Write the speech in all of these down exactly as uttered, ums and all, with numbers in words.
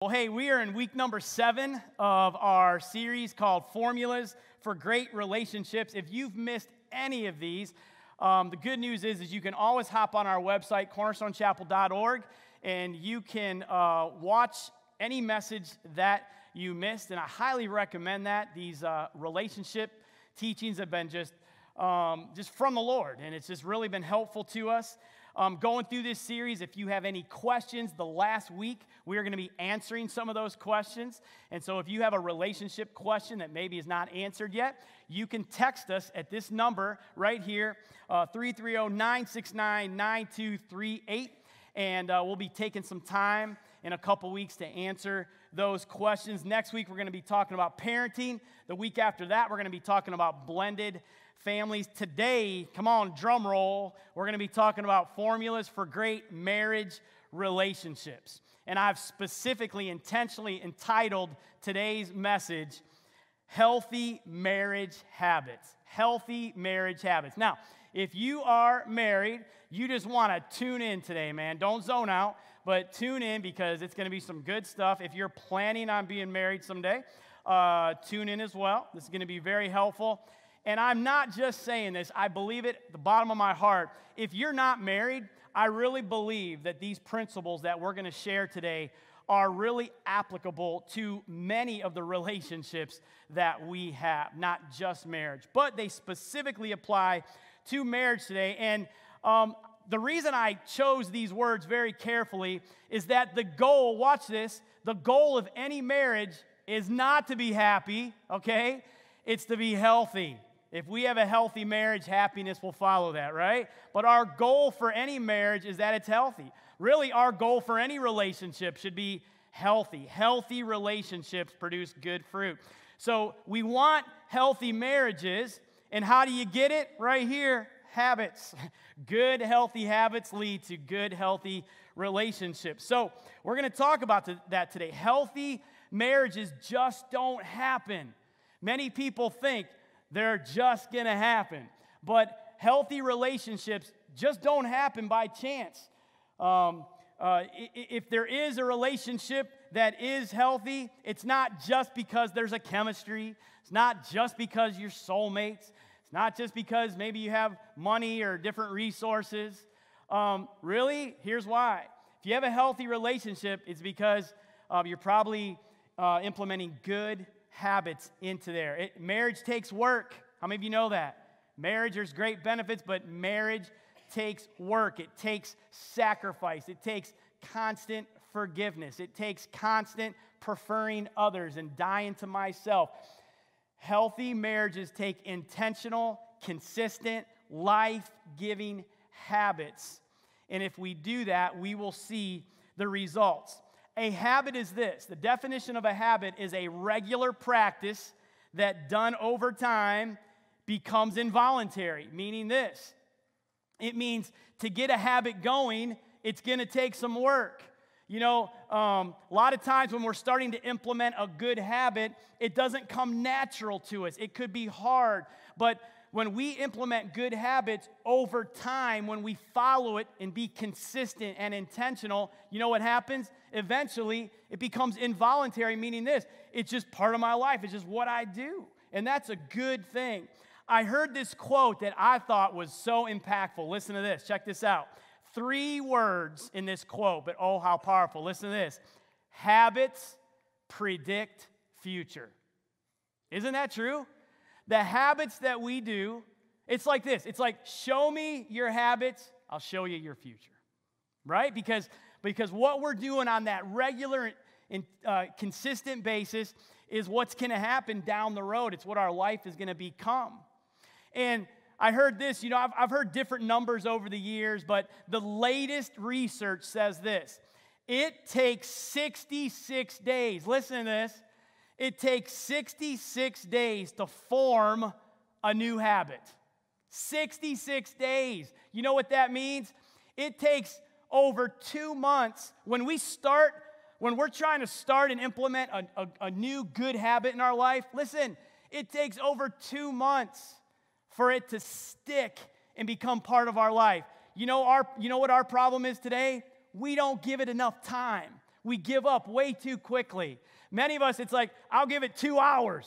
Well, hey, we are in week number seven of our series called Formulas for Great Relationships. If you've missed any of these, um, the good news is, is you can always hop on our website, cornerstone chapel dot org, and you can uh, watch any message that you missed, and I highly recommend that. These uh, relationship teachings have been just, um, just from the Lord, and it's just really been helpful to us. Um, going through this series, if you have any questions, the last week we are going to be answering some of those questions. And so if you have a relationship question that maybe is not answered yet, you can text us at this number right here, uh, three three zero, nine six nine, nine two three eight. And uh, we'll be taking some time in a couple weeks to answer those questions. Next week, we're going to be talking about parenting. The week after that, we're going to be talking about blended families. Today, come on, drum roll, we're going to be talking about formulas for great marriage relationships. And I've specifically, intentionally entitled today's message, Healthy Marriage Habits. Healthy Marriage Habits. Now, if you are married, you just want to tune in today, man. Don't zone out, but tune in because it's going to be some good stuff. If you're planning on being married someday, uh, tune in as well. This is going to be very helpful. And I'm not just saying this, I believe it at the bottom of my heart. If you're not married, I really believe that these principles that we're going to share today are really applicable to many of the relationships that we have, not just marriage. But they specifically apply to marriage today. And um, the reason I chose these words very carefully is that the goal, watch this, the goal of any marriage is not to be happy, okay? It's to be healthy. If we have a healthy marriage, happiness will follow that, right? But our goal for any marriage is that it's healthy. Really, our goal for any relationship should be healthy. Healthy relationships produce good fruit. So we want healthy marriages, and how do you get it? Right here, habits. Good, healthy habits lead to good, healthy relationships. So we're going to talk about that today. Healthy marriages just don't happen. Many people think they're just going to happen. But healthy relationships just don't happen by chance. Um, uh, if there is a relationship that is healthy, it's not just because there's a chemistry. It's not just because you're soulmates. It's not just because maybe you have money or different resources. Um, really, here's why. If you have a healthy relationship, it's because uh, you're probably uh, implementing good habits into there. It, marriage takes work. How many of you know that? Marriage, there's great benefits, but marriage takes work. It takes sacrifice. It takes constant forgiveness. It takes constant preferring others and dying to myself. Healthy marriages take intentional, consistent, life-giving habits. And if we do that, we will see the results. A habit is this. The definition of a habit is a regular practice that done over time becomes involuntary, meaning this. It means to get a habit going, it's going to take some work. You know, um, a lot of times when we're starting to implement a good habit, it doesn't come natural to us. It could be hard, but when we implement good habits over time, when we follow it and be consistent and intentional, you know what happens? Eventually, it becomes involuntary, meaning this, it's just part of my life. It's just what I do, and that's a good thing. I heard this quote that I thought was so impactful. Listen to this. Check this out. Three words in this quote, but oh, how powerful. Listen to this. Habits predict future. Isn't that true? The habits that we do, it's like this. It's like, show me your habits, I'll show you your future, right? Because, because what we're doing on that regular and uh, consistent basis is what's going to happen down the road. It's what our life is going to become. And I heard this, you know, I've, I've heard different numbers over the years, but the latest research says this. It takes sixty-six days, listen to this, it takes sixty-six days to form a new habit. sixty-six days. You know what that means? It takes over two months. When we start, when we're trying to start and implement a, a, a new good habit in our life, listen, it takes over two months for it to stick and become part of our life. You know, our, you know what our problem is today? We don't give it enough time. We give up way too quickly. Many of us, it's like, I'll give it two hours.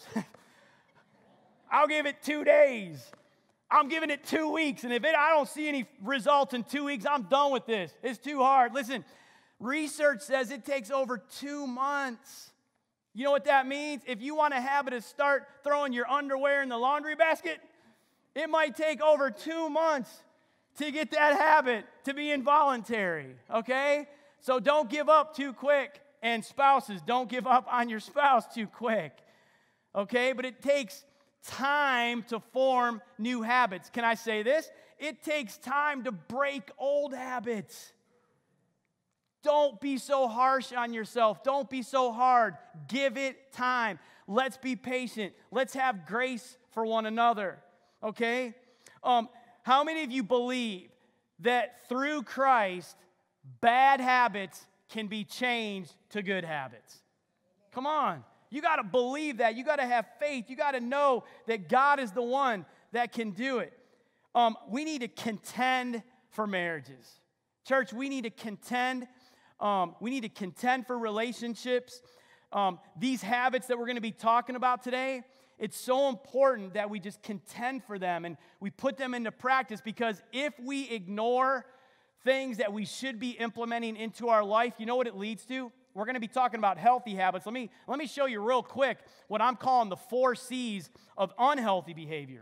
I'll give it two days. I'm giving it two weeks. And if it, I don't see any results in two weeks, I'm done with this. It's too hard. Listen, research says it takes over two months. You know what that means? If you want a habit to start throwing your underwear in the laundry basket, it might take over two months to get that habit to be involuntary, okay? So don't give up too quick. And spouses, don't give up on your spouse too quick, okay? But it takes time to form new habits. Can I say this? It takes time to break old habits. Don't be so harsh on yourself. Don't be so hard. Give it time. Let's be patient. Let's have grace for one another, okay? Um, how many of you believe that through Christ, bad habits can be changed to good habits? Come on. You got to believe that. You got to have faith. You got to know that God is the one that can do it. Um, we need to contend for marriages. Church, we need to contend. Um, we need to contend for relationships. Um, these habits that we're going to be talking about today, it's so important that we just contend for them and we put them into practice, because if we ignore things that we should be implementing into our life, you know what it leads to? We're going to be talking about healthy habits. Let me, let me show you real quick what I'm calling the four C's of unhealthy behavior.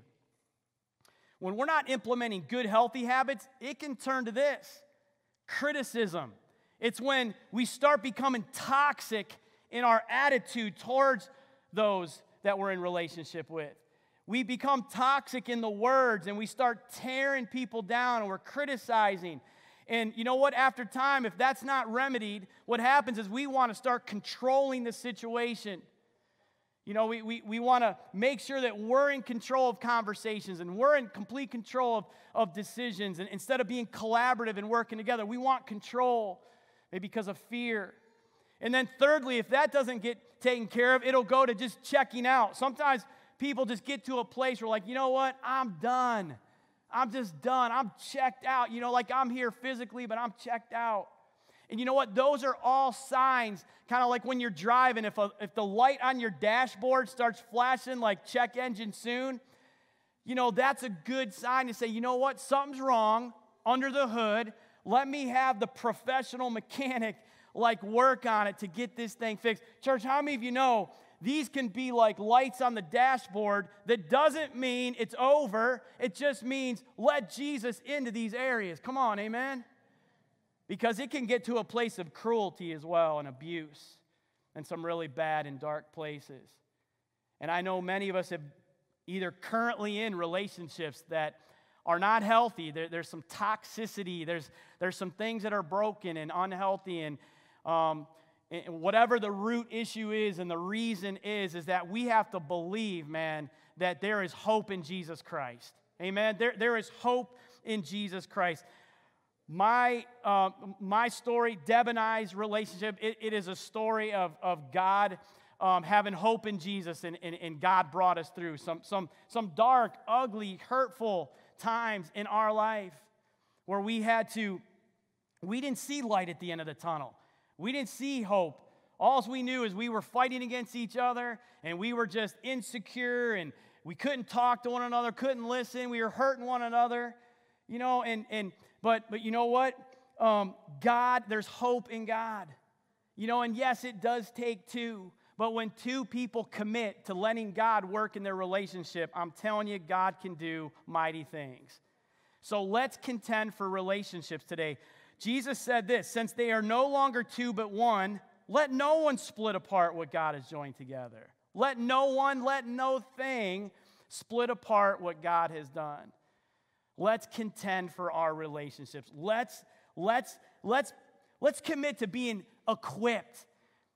When we're not implementing good, healthy habits, it can turn to this: criticism. It's when we start becoming toxic in our attitude towards those that we're in relationship with. We become toxic in the words, and we start tearing people down, and we're criticizing. And you know what? After time, if that's not remedied, what happens is we want to start controlling the situation. You know, we, we, we want to make sure that we're in control of conversations and we're in complete control of, of decisions. And instead of being collaborative and working together, we want control, maybe because of fear. And then thirdly, if that doesn't get taken care of, it'll go to just checking out. Sometimes people just get to a place where, like, you know what? I'm done. I'm just done. I'm checked out. You know, like I'm here physically, but I'm checked out. And you know what? Those are all signs, kind of like when you're driving. If, a, if the light on your dashboard starts flashing like check engine soon, you know, that's a good sign to say, you know what? Something's wrong under the hood. Let me have the professional mechanic like work on it to get this thing fixed. Church, how many of you know these can be like lights on the dashboard? That doesn't mean it's over. It just means let Jesus into these areas. Come on, amen? Because it can get to a place of cruelty as well and abuse and some really bad and dark places. And I know many of us have either currently in relationships that are not healthy. There, there's some toxicity. There's, there's some things that are broken and unhealthy. And um, And whatever the root issue is and the reason is, is that we have to believe, man, that there is hope in Jesus Christ. Amen? There, there is hope in Jesus Christ. My, uh, my story, Deb and I's relationship, it, it is a story of, of God um, having hope in Jesus, and, and, and God brought us through some, some, some dark, ugly, hurtful times in our life where we had to, we didn't see light at the end of the tunnel. We didn't see hope. All we knew is we were fighting against each other, and we were just insecure, and we couldn't talk to one another, couldn't listen. We were hurting one another, you know. And and but but you know what? Um, God, there's hope in God, you know. And yes, it does take two. But when two people commit to letting God work in their relationship, I'm telling you, God can do mighty things. So let's contend for relationships today. Jesus said this: since they are no longer two but one, let no one split apart what God has joined together. Let no one, let no thing split apart what God has done. Let's contend for our relationships. Let's, let's, let's, let's commit to being equipped,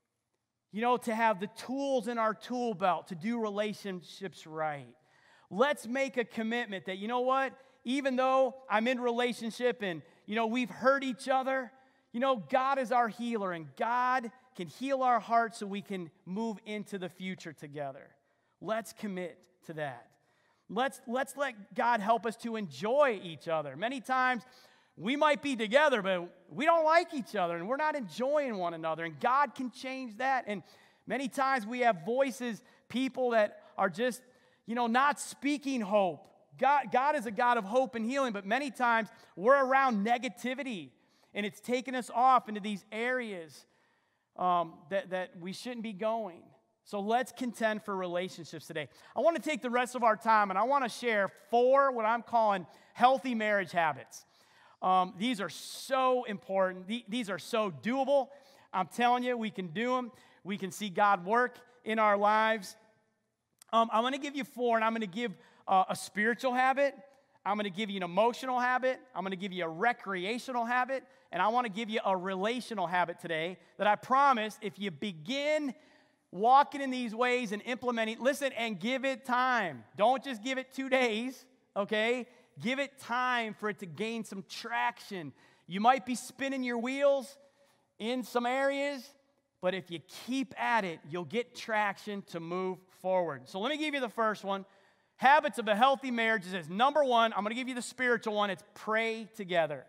you know, to have the tools in our tool belt to do relationships right. Let's make a commitment that, you know what, even though I'm in relationship and, you know, we've hurt each other, you know, God is our healer, and God can heal our hearts so we can move into the future together. Let's commit to that. Let's, let's let God help us to enjoy each other. Many times we might be together, but we don't like each other and we're not enjoying one another. And God can change that. And many times we have voices, people that are just, you know, not speaking hope. God, God is a God of hope and healing, but many times we're around negativity and it's taken us off into these areas um, that, that we shouldn't be going. So let's contend for relationships today. I want to take the rest of our time and I want to share four what I'm calling healthy marriage habits. Um, these are so important. These are so doable. I'm telling you, we can do them. We can see God work in our lives. Um, I'm going to give you four, and I'm going to give uh, a spiritual habit. I'm going to give you an emotional habit. I'm going to give you a recreational habit. And I want to give you a relational habit today that I promise if you begin walking in these ways and implementing, listen, and give it time. Don't just give it two days, okay? Give it time for it to gain some traction. You might be spinning your wheels in some areas, but if you keep at it, you'll get traction to move forward. So let me give you the first one. Habits of a healthy marriage is number one, I'm going to give you the spiritual one. It's pray together.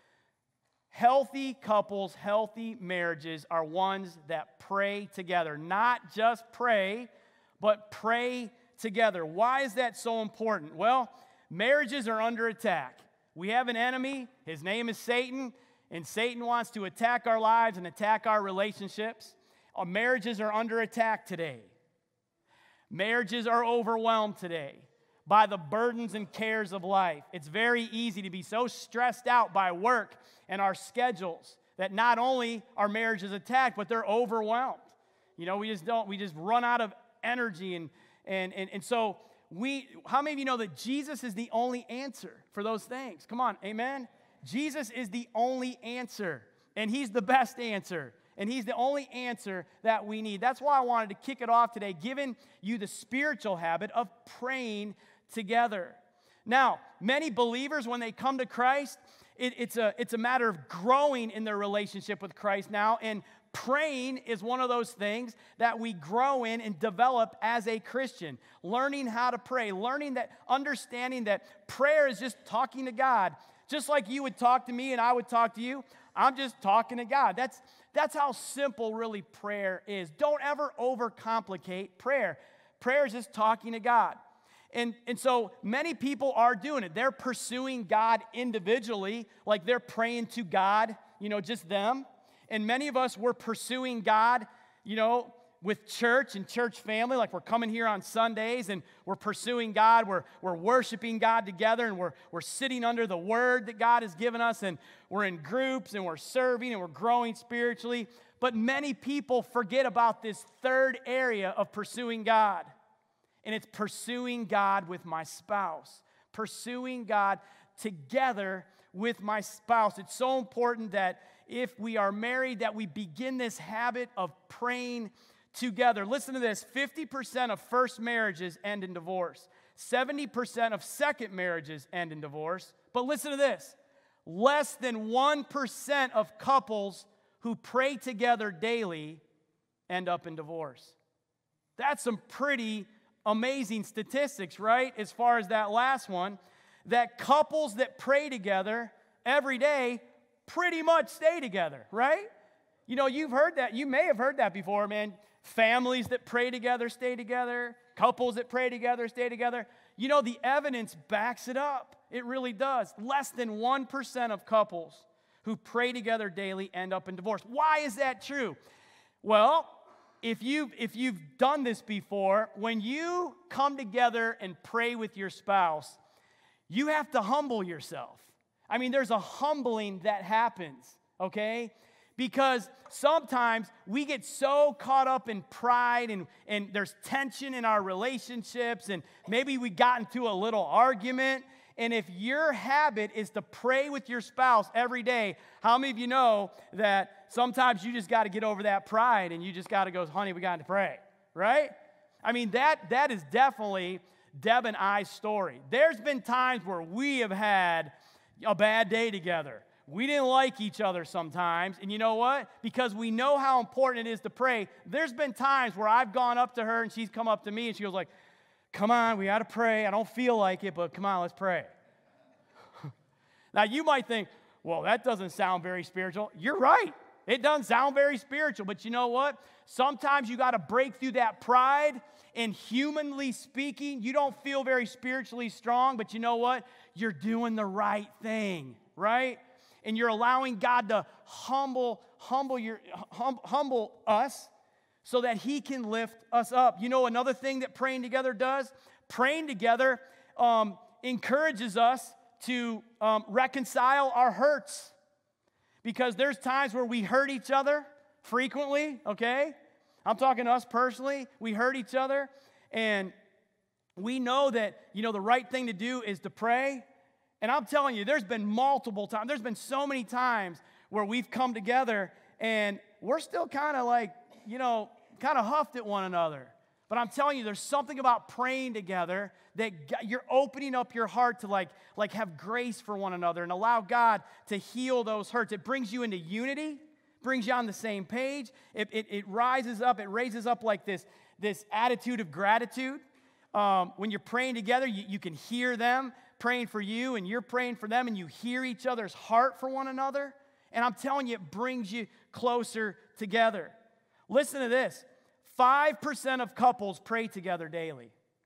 Healthy couples, healthy marriages are ones that pray together. Not just pray, but pray together. Why is that so important? Well, marriages are under attack. We have an enemy. His name is Satan, and Satan wants to attack our lives and attack our relationships. Our marriages are under attack today. Marriages are overwhelmed today by the burdens and cares of life. It's very easy to be so stressed out by work and our schedules that not only are marriages attacked, but they're overwhelmed. You know, we just don't, we just run out of energy. And, and, and, and so we, how many of you know that Jesus is the only answer for those things? Come on, amen? Jesus is the only answer, and he's the best answer. And he's the only answer that we need. That's why I wanted to kick it off today, giving you the spiritual habit of praying together. Now, many believers, when they come to Christ, it, it's, a, it's a matter of growing in their relationship with Christ now. And praying is one of those things that we grow in and develop as a Christian. Learning how to pray, learning that, understanding that prayer is just talking to God. Just like you would talk to me and I would talk to you, I'm just talking to God. That's, that's how simple really prayer is. Don't ever overcomplicate prayer. Prayer is just talking to God. And, and so many people are doing it. They're pursuing God individually, like they're praying to God, you know, just them. And many of us, we're pursuing God, you know, with church and church family, like we're coming here on Sundays and we're pursuing God, we're, we're worshiping God together, and we're, we're sitting under the word that God has given us, and we're in groups and we're serving and we're growing spiritually. But many people forget about this third area of pursuing God, and it's pursuing God with my spouse, pursuing God together with my spouse. It's so important that if we are married, that we begin this habit of praying together. Listen to this. fifty percent of first marriages end in divorce. seventy percent of second marriages end in divorce. But listen to this. Less than one percent of couples who pray together daily end up in divorce. That's some pretty amazing statistics, right? As far as that last one, that couples that pray together every day pretty much stay together, right? You know, you've heard that. You may have heard that before, man. Families that pray together stay together. Couples that pray together stay together. You know, the evidence backs it up. It really does. Less than one percent of couples who pray together daily end up in divorce. Why is that true? Well, if you've, if you've done this before, when you come together and pray with your spouse, you have to humble yourself. I mean, there's a humbling that happens, okay? Because sometimes we get so caught up in pride, and, and there's tension in our relationships, and maybe we got into a little argument. And if your habit is to pray with your spouse every day, how many of you know that sometimes you just got to get over that pride and you just got to go, honey, we got to pray, right? I mean, that that is definitely Deb and I's story. There's been times where we have had a bad day together. We didn't like each other sometimes, and you know what? Because we know how important it is to pray, there's been times where I've gone up to her and she's come up to me and she goes like, come on, we got to pray. I don't feel like it, but come on, let's pray. Now, you might think, well, that doesn't sound very spiritual. You're right. It doesn't sound very spiritual, but you know what? Sometimes you got to break through that pride, and humanly speaking, you don't feel very spiritually strong, but you know what? You're doing the right thing, right? And you're allowing God to humble, humble your, hum, humble us so that He can lift us up. You know another thing that praying together does? Praying together um, encourages us to um, reconcile our hurts. Because there's times where we hurt each other frequently, okay? I'm talking to us personally. We hurt each other, and we know that, you know, the right thing to do is to pray. And I'm telling you, there's been multiple times, there's been so many times where we've come together, and we're still kind of like, you know, kind of huffed at one another. But I'm telling you, there's something about praying together that you're opening up your heart to like, like have grace for one another and allow God to heal those hurts. It brings you into unity, brings you on the same page. It, it, it rises up, it raises up like this, this attitude of gratitude. Um, when you're praying together, you, you can hear them praying for you, and you're praying for them, and you hear each other's heart for one another. And I'm telling you, it brings you closer together. Listen to this. five percent of couples pray together daily.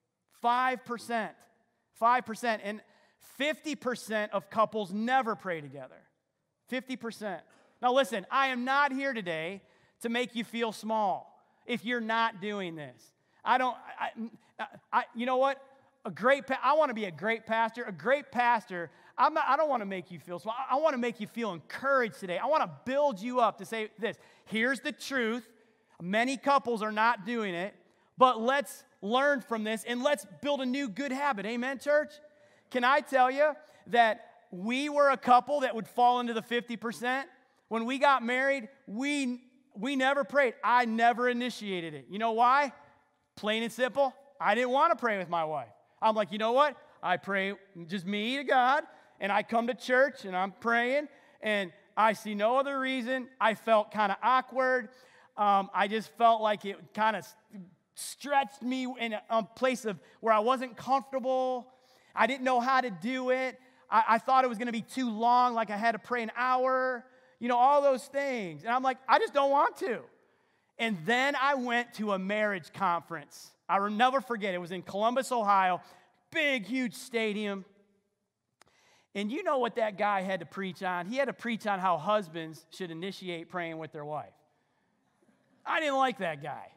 five percent. five percent. And fifty percent of couples never pray together. fifty percent. Now listen, I am not here today to make you feel small if you're not doing this. I don't, I, I, you know what? A great, I want to be a great pastor. A great pastor, I'm not, I don't want to make you feel small. I want to make you feel encouraged today. I want to build you up to say this. Here's the truth. Many couples are not doing it, but let's learn from this and let's build a new good habit. Amen, church? Can I tell you that we were a couple that would fall into the fifty percent? When we got married, we, we never prayed. I never initiated it. You know why? Plain and simple, I didn't want to pray with my wife. I'm like, you know what? I pray just me to God, and I come to church, and I'm praying, and I see no other reason. I felt kind of awkward. Um, I just felt like it kind of stretched me in a, a place of where I wasn't comfortable. I didn't know how to do it. I, I thought it was going to be too long, like I had to pray an hour, you know, all those things. And I'm like, I just don't want to. And then I went to a marriage conference. I will never forget. It was in Columbus, Ohio, big, huge stadium. And you know what that guy had to preach on? He had to preach on how husbands should initiate praying with their wife. I didn't like that guy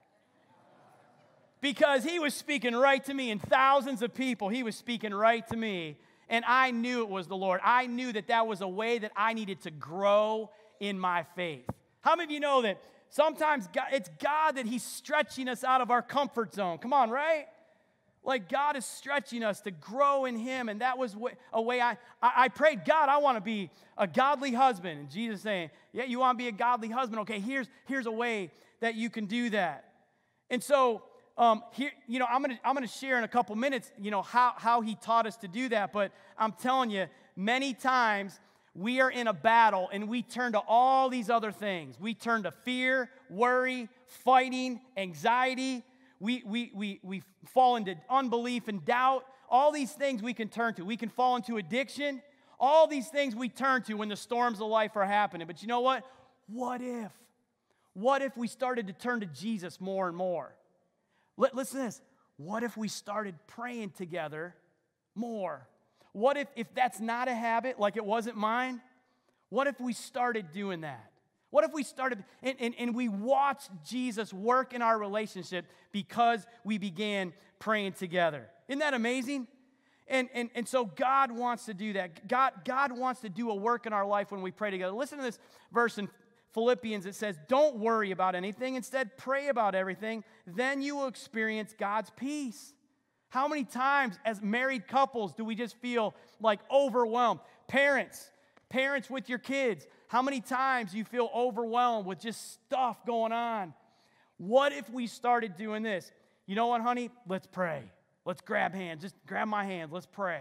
because he was speaking right to me, and thousands of people, he was speaking right to me, and I knew it was the Lord. I knew that that was a way that I needed to grow in my faith. How many of you know that sometimes God, it's God that He's stretching us out of our comfort zone? Come on, right? Like God is stretching us to grow in Him, and that was a way I, I, I prayed, God, I want to be a godly husband. And Jesus saying, yeah, you want to be a godly husband? Okay, here's, here's a way that you can do that. And so um, here, you know, I'm gonna I'm gonna share in a couple minutes, you know, how how He taught us to do that. But I'm telling you, many times we are in a battle and we turn to all these other things. We turn to fear, worry, fighting, anxiety. We we we we fall into unbelief and doubt. All these things we can turn to. We can fall into addiction. All these things we turn to when the storms of life are happening. But you know what? What if? What if we started to turn to Jesus more and more? L- listen to this. What if we started praying together more? What if, if that's not a habit, like it wasn't mine? What if we started doing that? What if we started, and, and, and we watched Jesus work in our relationship because we began praying together? Isn't that amazing? And, and, and so God wants to do that. God, God wants to do a work in our life when we pray together. Listen to this verse in Philippians. It says, don't worry about anything. Instead, pray about everything. Then you will experience God's peace. How many times as married couples do we just feel like overwhelmed? Parents, parents with your kids, how many times you feel overwhelmed with just stuff going on? What if we started doing this? You know what, honey? Let's pray. Let's grab hands. Just grab my hands. Let's pray.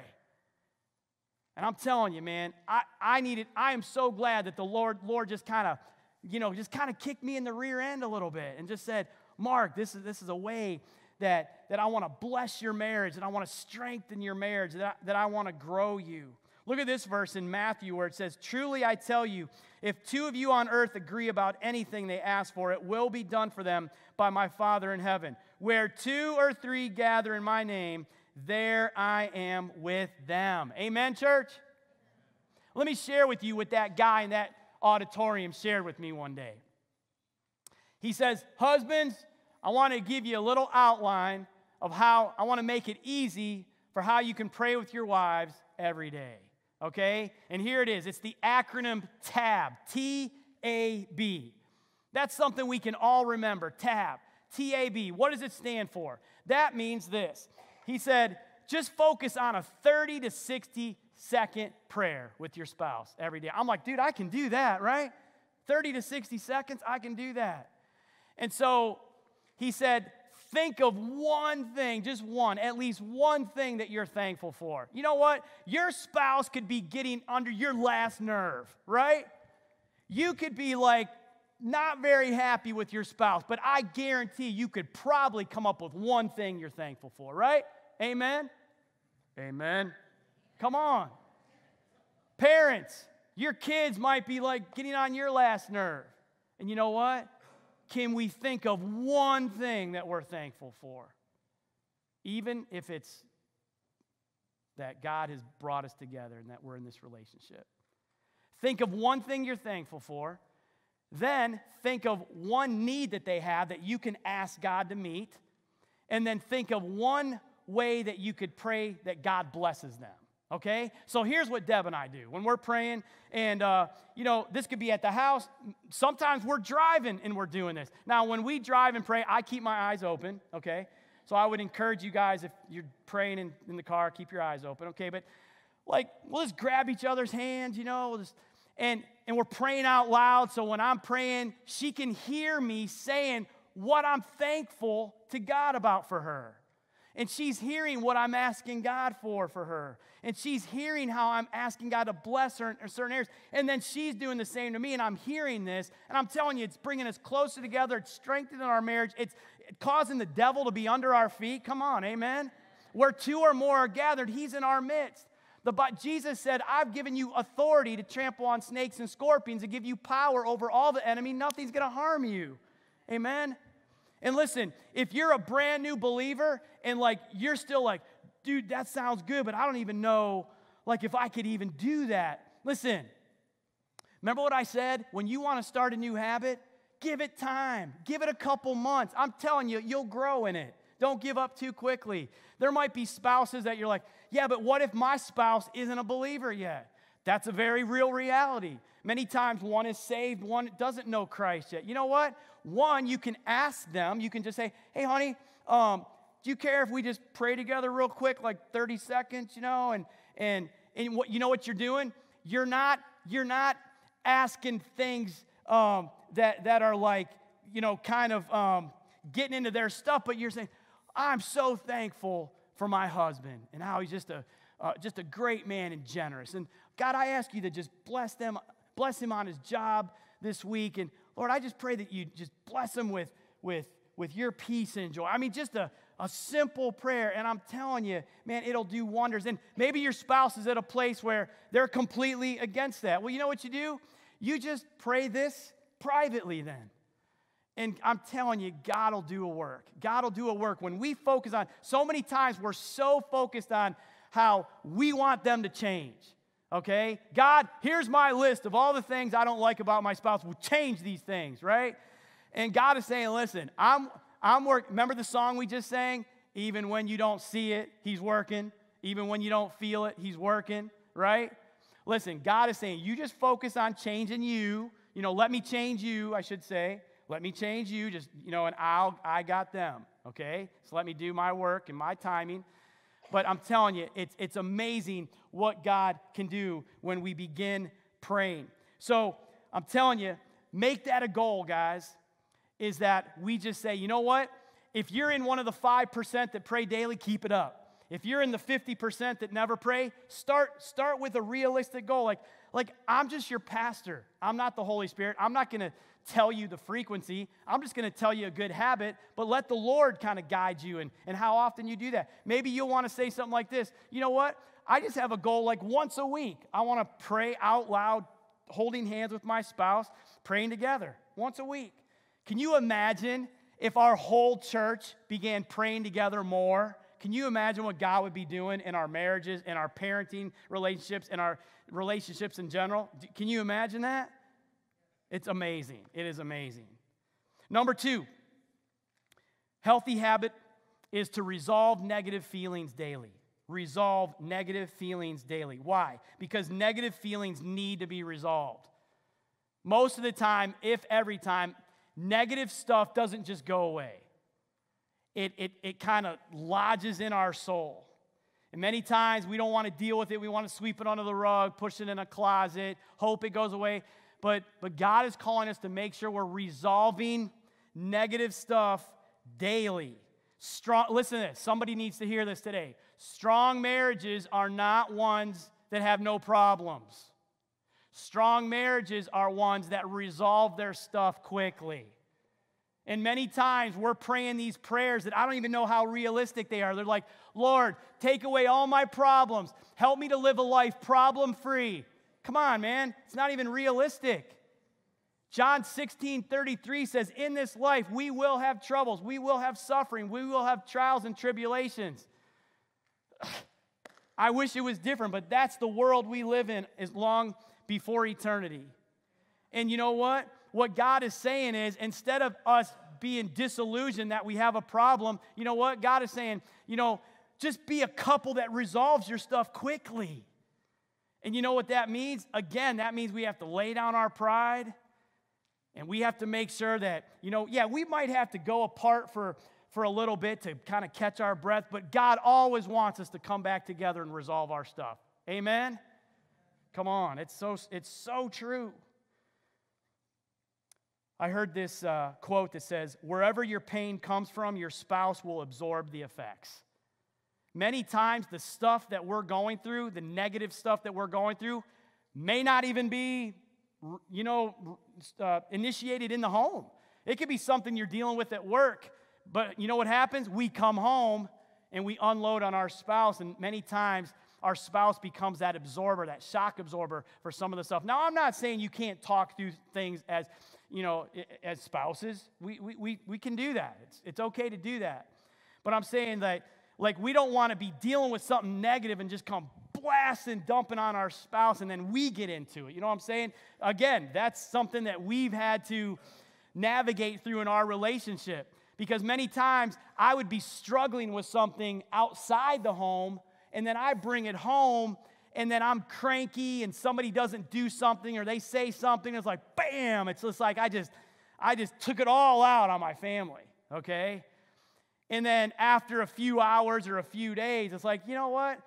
And I'm telling you, man, I, I needed, I am so glad that the Lord, Lord just kind of, you know, just kind of kicked me in the rear end a little bit and just said, Mark, this is this is a way that, that I want to bless your marriage, that I want to strengthen your marriage, that I, that I want to grow you. Look at this verse in Matthew where it says, "Truly I tell you, if two of you on earth agree about anything they ask for, it will be done for them by my Father in heaven. Where two or three gather in my name, there I am with them." Amen, church? Let me share with you what that guy in that auditorium shared with me one day. He says, "Husbands, I want to give you a little outline of how I want to make it easy for how you can pray with your wives every day." Okay? And here it is. It's the acronym TAB, T A B. That's something we can all remember, TAB, T A B. What does it stand for? That means this. He said, just focus on a thirty to sixty second prayer with your spouse every day. I'm like, dude, I can do that, right? thirty to sixty seconds, I can do that. And so he said, think of one thing, just one, at least one thing that you're thankful for. You know what? Your spouse could be getting under your last nerve, right? You could be like not very happy with your spouse, but I guarantee you could probably come up with one thing you're thankful for, right? Amen? Amen. Come on. Parents, your kids might be like getting on your last nerve. And you know what? Can we think of one thing that we're thankful for? Even if it's that God has brought us together and that we're in this relationship. Think of one thing you're thankful for. Then think of one need that they have that you can ask God to meet. And then think of one way that you could pray that God blesses them. Okay? So here's what Deb and I do when we're praying, and, uh, you know, this could be at the house. Sometimes we're driving and we're doing this. Now, when we drive and pray, I keep my eyes open, okay? So I would encourage you guys, if you're praying in, in the car, keep your eyes open, okay? But, like, we'll just grab each other's hands, you know, we'll just, and, and we're praying out loud, so when I'm praying, she can hear me saying what I'm thankful to God about for her. And she's hearing what I'm asking God for for her. And she's hearing how I'm asking God to bless her in certain areas. And then she's doing the same to me, and I'm hearing this. And I'm telling you, it's bringing us closer together. It's strengthening our marriage. It's causing the devil to be under our feet. Come on, amen? Where two or more are gathered, he's in our midst. The, but Jesus said, I've given you authority to trample on snakes and scorpions, to give you power over all the enemy. Nothing's going to harm you. Amen? And listen, if you're a brand new believer and like you're still like, dude, that sounds good, but I don't even know like if I could even do that. Listen, remember what I said? When you want to start a new habit, give it time. Give it a couple months. I'm telling you, you'll grow in it. Don't give up too quickly. There might be spouses that you're like, yeah, but what if my spouse isn't a believer yet? That's a very real reality. Many times one is saved, one doesn't know Christ yet. You know what? One, you can ask them. You can just say, hey, honey, um, do you care if we just pray together real quick, like thirty seconds, you know? And and and what you know what you're doing? You're not you're not asking things um, that that are like, you know, kind of um, getting into their stuff, but you're saying, I'm so thankful for my husband and how he's just a uh, just a great man and generous. And God, I ask you to just bless them, bless him on his job this week. And Lord, I just pray that you just bless him with, with, with your peace and joy. I mean, just a, a simple prayer. And I'm telling you, man, it'll do wonders. And maybe your spouse is at a place where they're completely against that. Well, you know what you do? You just pray this privately then. And I'm telling you, God will do a work. God will do a work. When we focus on, so many times we're so focused on how we want them to change. Okay? God, here's my list of all the things I don't like about my spouse. We'll change these things, right? And God is saying, listen, I'm I'm working. Remember the song we just sang? Even when you don't see it, he's working. Even when you don't feel it, he's working, right? Listen, God is saying, you just focus on changing you. You know, let me change you, I should say. Let me change you, just, you know, and I'll, I got them, okay? So let me do my work and my timing. But I'm telling you, it's, it's amazing what God can do when we begin praying. So I'm telling you, make that a goal, guys, is that we just say, you know what? If you're in one of the five percent that pray daily, keep it up. If you're in the fifty percent that never pray, start, start with a realistic goal. Like, like, I'm just your pastor. I'm not the Holy Spirit. I'm not going to tell you the frequency. I'm just going to tell you a good habit, but let the Lord kind of guide you and, and how often you do that. Maybe you'll want to say something like this. You know what? I just have a goal like once a week. I want to pray out loud, holding hands with my spouse, praying together once a week. Can you imagine if our whole church began praying together more? Can you imagine what God would be doing in our marriages, in our parenting relationships, in our relationships in general? Can you imagine that? It's amazing. It is amazing. Number two, healthy habit is to resolve negative feelings daily. Resolve negative feelings daily. Why? Because negative feelings need to be resolved. Most of the time, if every time, negative stuff doesn't just go away. It, it, it kind of lodges in our soul. And many times we don't want to deal with it. We want to sweep it under the rug, push it in a closet, hope it goes away. But, but God is calling us to make sure we're resolving negative stuff daily. Strong, listen to this. Somebody needs to hear this today. Strong marriages are not ones that have no problems. Strong marriages are ones that resolve their stuff quickly. And many times we're praying these prayers that I don't even know how realistic they are. They're like, Lord, take away all my problems. Help me to live a life problem-free. Come on, man. It's not even realistic. John sixteen thirty-three says, in this life we will have troubles. We will have suffering. We will have trials and tribulations. I wish it was different, but that's the world we live in as long before eternity. And you know what? What God is saying is, instead of us being disillusioned that we have a problem, you know what? God is saying, you know, just be a couple that resolves your stuff quickly. And you know what that means? Again, that means we have to lay down our pride, and we have to make sure that, you know, yeah, we might have to go apart for, for a little bit to kind of catch our breath, but God always wants us to come back together and resolve our stuff. Amen? Come on, it's so, it's so true. I heard this uh, quote that says, wherever your pain comes from, your spouse will absorb the effects. Many times the stuff that we're going through, the negative stuff that we're going through, may not even be, you know, uh, initiated in the home. It could be something you're dealing with at work, but you know what happens? We come home and we unload on our spouse, and many times our spouse becomes that absorber, that shock absorber for some of the stuff. Now, I'm not saying you can't talk through things as, you know, as spouses. We, we, we, we can do that. It's, it's okay to do that. But I'm saying that, like, we don't want to be dealing with something negative and just come blasting, dumping on our spouse, and then we get into it. You know what I'm saying? Again, that's something that we've had to navigate through in our relationship. Because many times I would be struggling with something outside the home, and then I bring it home, and then I'm cranky, and somebody doesn't do something, or they say something, and it's like, bam! It's just like I just, I just took it all out on my family, okay? And then after a few hours or a few days, it's like, you know what?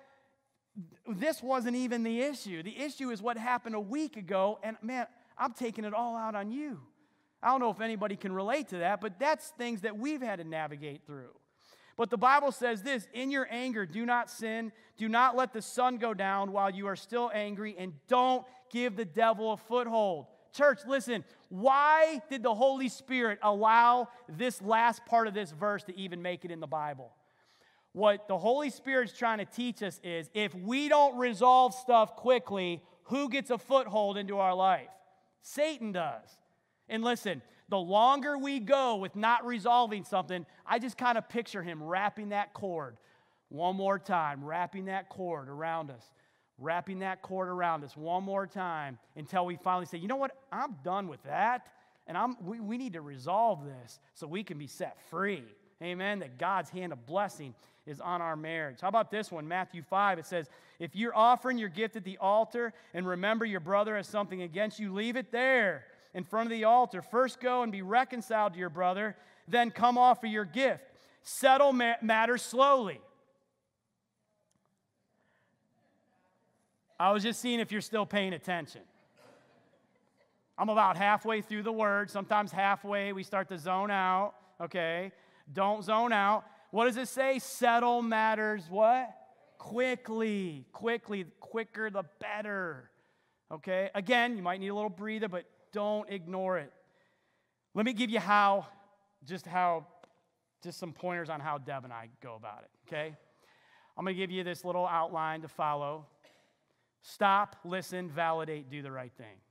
This wasn't even the issue. The issue is what happened a week ago, and man, I'm taking it all out on you. I don't know if anybody can relate to that, but that's things that we've had to navigate through. But the Bible says this, in your anger, do not sin. Do not let the sun go down while you are still angry, and don't give the devil a foothold. Church, listen, why did the Holy Spirit allow this last part of this verse to even make it in the Bible? What the Holy Spirit's trying to teach us is, if we don't resolve stuff quickly, who gets a foothold into our life? Satan does. And listen, the longer we go with not resolving something, I just kind of picture him wrapping that cord one more time, wrapping that cord around us, wrapping that cord around us one more time until we finally say, you know what, I'm done with that, and I'm, we, we need to resolve this so we can be set free. Amen, that God's hand of blessing is on our marriage. How about this one, Matthew five? It says, if you're offering your gift at the altar and remember your brother has something against you, leave it there in front of the altar. First go and be reconciled to your brother, then come offer your gift. Settle ma- matters slowly. I was just seeing if you're still paying attention. I'm about halfway through the word. Sometimes halfway we start to zone out, okay? Don't zone out. What does it say? Settle matters what? Quickly. Quickly. Quicker the better. Okay? Again, you might need a little breather, but don't ignore it. Let me give you how, just how, just some pointers on how Deb and I go about it, okay? I'm going to give you this little outline to follow. Stop, listen, validate, do the right thing.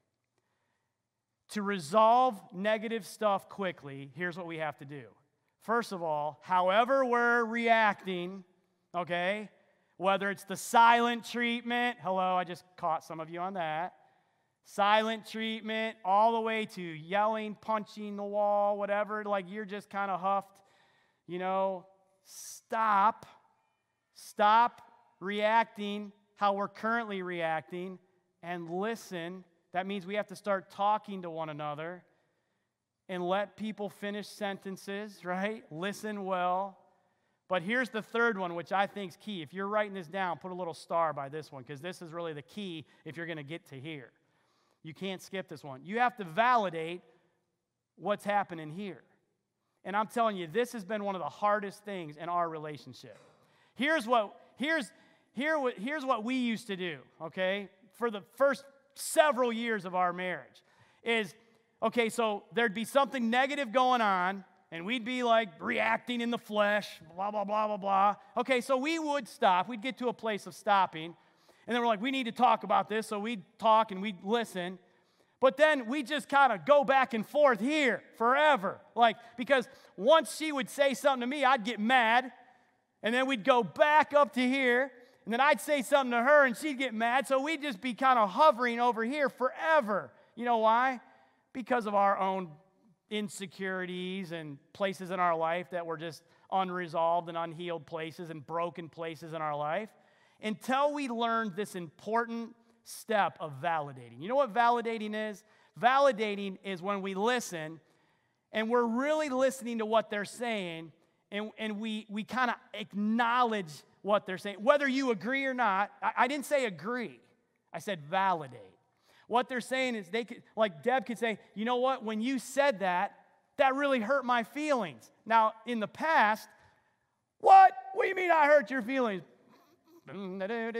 To resolve negative stuff quickly, here's what we have to do. First of all, however we're reacting, okay, whether it's the silent treatment, hello, I just caught some of you on that, silent treatment, all the way to yelling, punching the wall, whatever, like you're just kind of huffed, you know, stop, stop reacting how we're currently reacting and listen. That means we have to start talking to one another and let people finish sentences, right? Listen well. But here's the third one, which I think is key. If you're writing this down, put a little star by this one, because this is really the key if you're going to get to here. You can't skip this one. You have to validate what's happening here. And I'm telling you, this has been one of the hardest things in our relationship. Here's what, here's, here, here's what we used to do, okay, for the first several years of our marriage is, okay, so there'd be something negative going on, and we'd be like reacting in the flesh, blah, blah, blah, blah, blah. Okay, so we would stop. We'd get to a place of stopping, and then we're like, we need to talk about this, so we'd talk and we'd listen. But then we just kind of go back and forth here forever. Like, because once she would say something to me, I'd get mad, and then we'd go back up to here, and then I'd say something to her, and she'd get mad, so we'd just be kind of hovering over here forever. You know why? Because of our own insecurities and places in our life that were just unresolved and unhealed places and broken places in our life, until we learned this important step of validating. You know what validating is? Validating is when we listen, and we're really listening to what they're saying, and, and we, we kind of acknowledge what they're saying, whether you agree or not. I, I didn't say agree. I said validate. What they're saying is, they could, like Deb could say, you know what, when you said that, that really hurt my feelings. Now, in the past, what? What do you mean I hurt your feelings? We're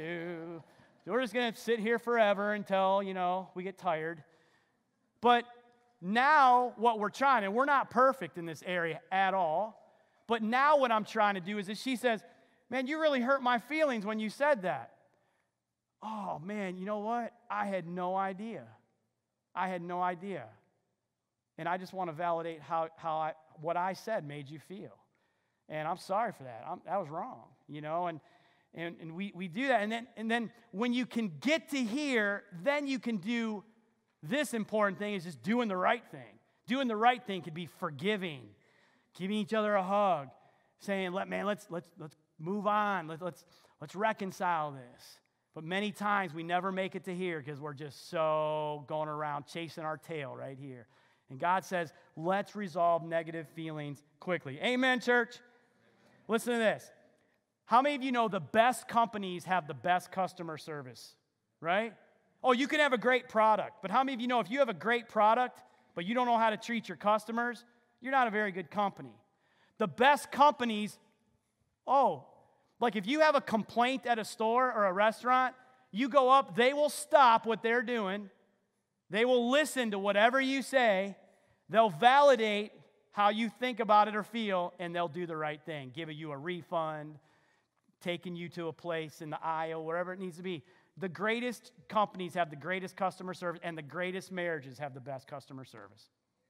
just going to sit here forever until, you know, we get tired. But now what we're trying, and we're not perfect in this area at all, but now what I'm trying to do is that she says, man, you really hurt my feelings when you said that. Oh, man, you know what? I had no idea. I had no idea. And I just want to validate how, how I, what I said made you feel. And I'm sorry for that. I'm, that was wrong, you know, and and, and we, we do that. And then, and then when you can get to here, then you can do this important thing is just doing the right thing. Doing the right thing could be forgiving, giving each other a hug, saying, "Let man, let's let's let's move on. Let, let's let's reconcile this." But many times we never make it to here because we're just so going around chasing our tail right here. And God says, let's resolve negative feelings quickly. Amen, church? Listen to this. How many of you know the best companies have the best customer service, right? Oh, you can have a great product, but how many of you know if you have a great product, but you don't know how to treat your customers, you're not a very good company. The best companies, oh, like if you have a complaint at a store or a restaurant, you go up, they will stop what they're doing. They will listen to whatever you say. They'll validate how you think about it or feel, and they'll do the right thing, giving you a refund, taking you to a place in the aisle, wherever it needs to be. The greatest companies have the greatest customer service, and the greatest marriages have the best customer service.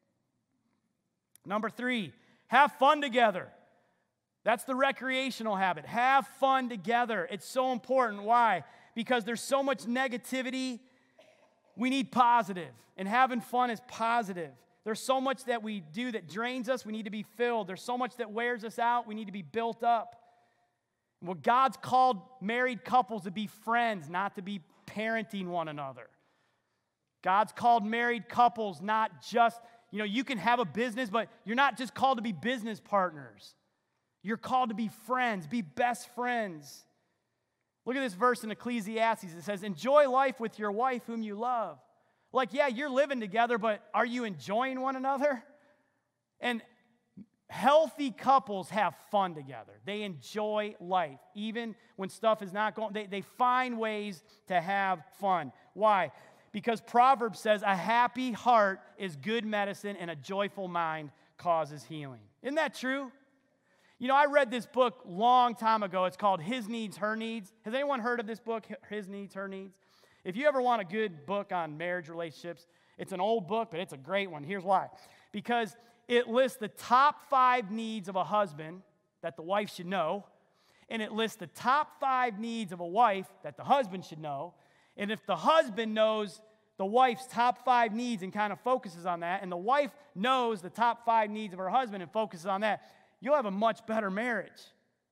Number three, have fun together. That's the recreational habit. Have fun together. It's so important. Why? Because there's so much negativity. We need positive, and having fun is positive. There's so much that we do that drains us. We need to be filled. There's so much that wears us out. We need to be built up. Well, God's called married couples to be friends, not to be parenting one another. God's called married couples not just, you know, you can have a business, but you're not just called to be business partners. You're called to be friends, be best friends. Look at this verse in Ecclesiastes. It says, enjoy life with your wife whom you love. Like, yeah, you're living together, but are you enjoying one another? And healthy couples have fun together. They enjoy life. Even when stuff is not going, they, they find ways to have fun. Why? Because Proverbs says, a happy heart is good medicine and a joyful mind causes healing. Isn't that true? You know, I read this book long time ago. It's called His Needs, Her Needs. Has anyone heard of this book, His Needs, Her Needs? If you ever want a good book on marriage relationships, it's an old book, but it's a great one. Here's why. Because it lists the top five needs of a husband that the wife should know, and it lists the top five needs of a wife that the husband should know. And if the husband knows the wife's top five needs and kind of focuses on that, and the wife knows the top five needs of her husband and focuses on that, you'll have a much better marriage.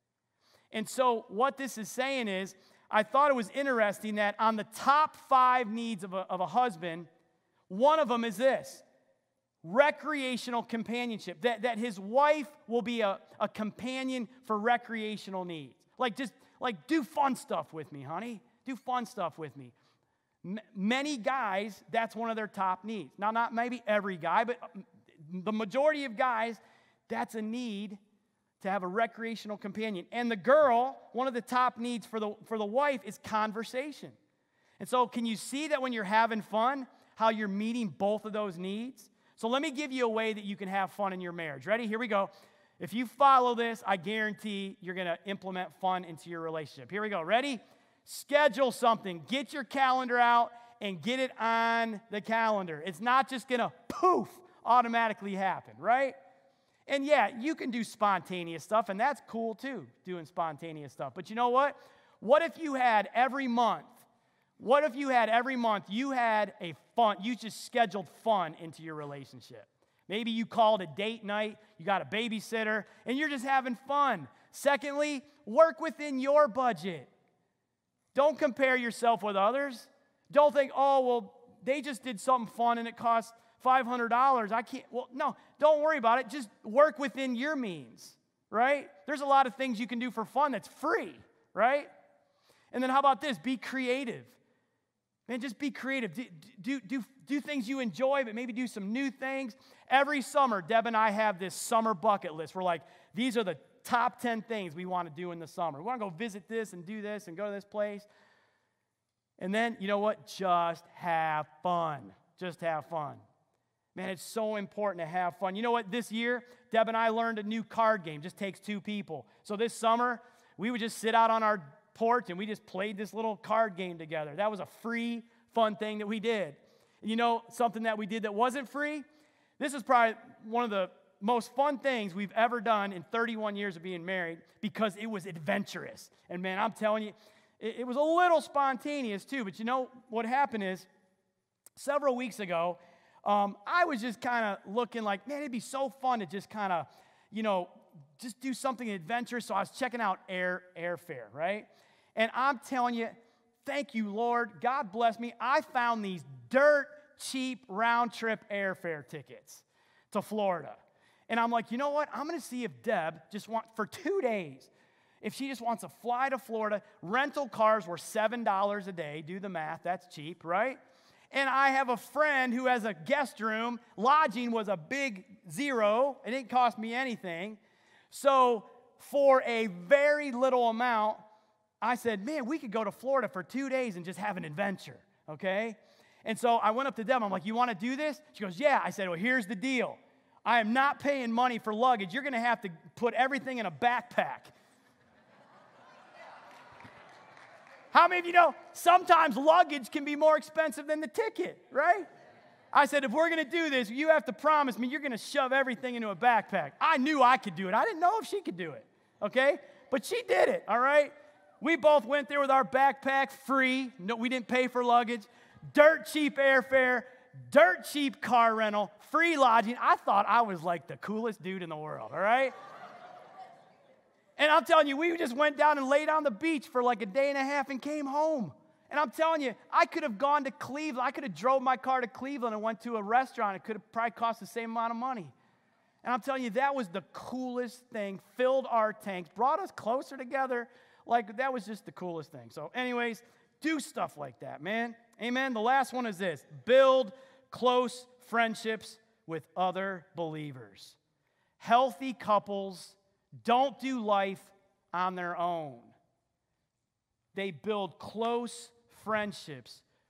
And so what this is saying is, I thought it was interesting that on the top five needs of a, of a husband, one of them is this: recreational companionship, that, that his wife will be a, a companion for recreational needs. Like, just, like, do fun stuff with me, honey. Do fun stuff with me. M- many guys, that's one of their top needs. Now, not maybe every guy, but the majority of guys, that's a need to have a recreational companion. And the girl, one of the top needs for the, for the wife is conversation. And so can you see that when you're having fun, how you're meeting both of those needs? So let me give you a way that you can have fun in your marriage. Ready? Here we go. If you follow this, I guarantee you're going to implement fun into your relationship. Here we go. Ready? Schedule something. Get your calendar out and get it on the calendar. It's not just going to poof automatically happen, right? And yeah, you can do spontaneous stuff, and that's cool too, doing spontaneous stuff. But you know what? What if you had every month, what if you had every month, you had a fun, you just scheduled fun into your relationship? Maybe you called a date night, you got a babysitter, and you're just having fun. Secondly, work within your budget. Don't compare yourself with others. Don't think, oh, well, they just did something fun and it cost five hundred dollars. I can't, well, no, don't worry about it. Just work within your means, right? There's a lot of things you can do for fun that's free, right? And then how about this? Be creative. Man, just be creative. Do, do, do, do things you enjoy, but maybe do some new things. Every summer, Deb and I have this summer bucket list. We're like, these are the top ten things we want to do in the summer. We want to go visit this and do this and go to this place. And then, you know what? Just have fun. Just have fun. Man, it's so important to have fun. You know what? This year, Deb and I learned a new card game. Just takes two people. So this summer, we would just sit out on our porch and we just played this little card game together. That was a free, fun thing that we did. And you know something that we did that wasn't free? This is probably one of the most fun things we've ever done in thirty-one years of being married because it was adventurous. And man, I'm telling you, it, it was a little spontaneous too. But you know what happened is, several weeks ago, um, I was just kind of looking like, man, it'd be so fun to just kind of, you know, just do something adventurous. So I was checking out air airfare, right? And I'm telling you, thank you, Lord. God bless me. I found these dirt cheap round-trip airfare tickets to Florida. And I'm like, you know what? I'm going to see if Deb just wants, for two days, if she just wants to fly to Florida. Rental cars were seven dollars a day. Do the math. That's cheap, right? And I have a friend who has a guest room. Lodging was a big zero. It didn't cost me anything. So for a very little amount, I said, man, we could go to Florida for two days and just have an adventure, okay? And so I went up to Deb. I'm like, you want to do this? She goes, yeah. I said, well, here's the deal. I am not paying money for luggage. You're going to have to put everything in a backpack. How many of you know sometimes luggage can be more expensive than the ticket, right? I said, if we're going to do this, you have to promise me you're going to shove everything into a backpack. I knew I could do it. I didn't know if she could do it, okay? But she did it, all right? We both went there with our backpack free. No, we didn't pay for luggage. Dirt cheap airfare, dirt cheap car rental, free lodging. I thought I was like the coolest dude in the world, all right? And I'm telling you, we just went down and laid on the beach for like a day and a half and came home. And I'm telling you, I could have gone to Cleveland. I could have drove my car to Cleveland and went to a restaurant. It could have probably cost the same amount of money. And I'm telling you, that was the coolest thing. Filled our tanks, brought us closer together. Like, that was just the coolest thing. So anyways, do stuff like that, man. Amen. The last one is this: build close friendships with other believers. Healthy couples don't do life on their own. They build close friendships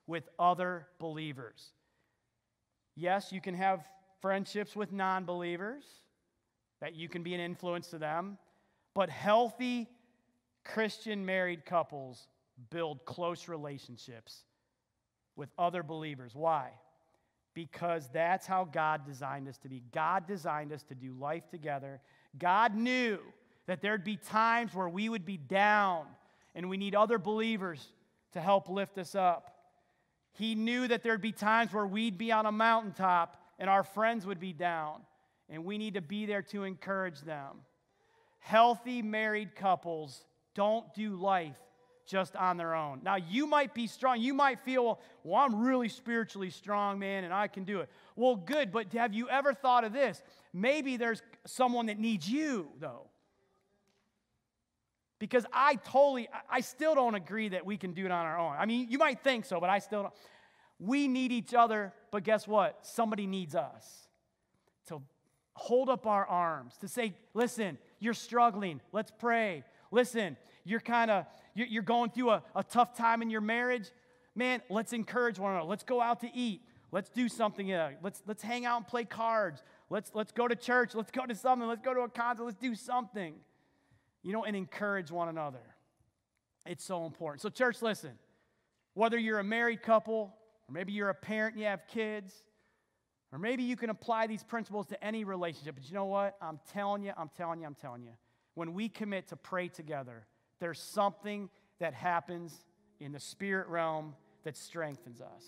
with other believers. Yes, you can have friendships with non-believers, that you can be an influence to them, but healthy Christian married couples build close relationships with other believers. Why? Because that's how God designed us to be. God designed us to do life together. God knew that there'd be times where we would be down and we need other believers to help lift us up. He knew that there'd be times where we'd be on a mountaintop and our friends would be down, and we need to be there to encourage them. Healthy married couples don't do life just on their own. Now, you might be strong. You might feel, well, I'm really spiritually strong, man, and I can do it. Well, good, but have you ever thought of this? Maybe there's someone that needs you, though. Because I totally, I still don't agree that we can do it on our own. I mean, you might think so, but I still don't. We need each other, but guess what? Somebody needs us to hold up our arms, to say, listen, you're struggling. Let's pray. Listen, you're kind of, you're, you're going through a, a tough time in your marriage. Man, let's encourage one another. Let's go out to eat. Let's do something. Uh, let's, let's hang out and play cards. Let's, let's go to church. Let's go to something. Let's go to a concert. Let's do something. You know, and encourage one another. It's so important. So church, listen, whether you're a married couple, or maybe you're a parent and you have kids, or maybe you can apply these principles to any relationship. But you know what? I'm telling you, I'm telling you, I'm telling you. When we commit to pray together, there's something that happens in the spirit realm that strengthens us.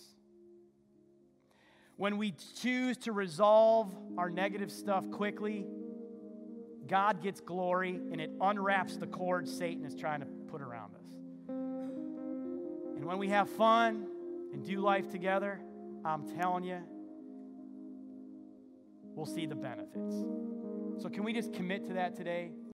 When we choose to resolve our negative stuff quickly, God gets glory, and it unwraps the cords Satan is trying to put around us. And when we have fun and do life together, I'm telling you, we'll see the benefits. So can we just commit to that today?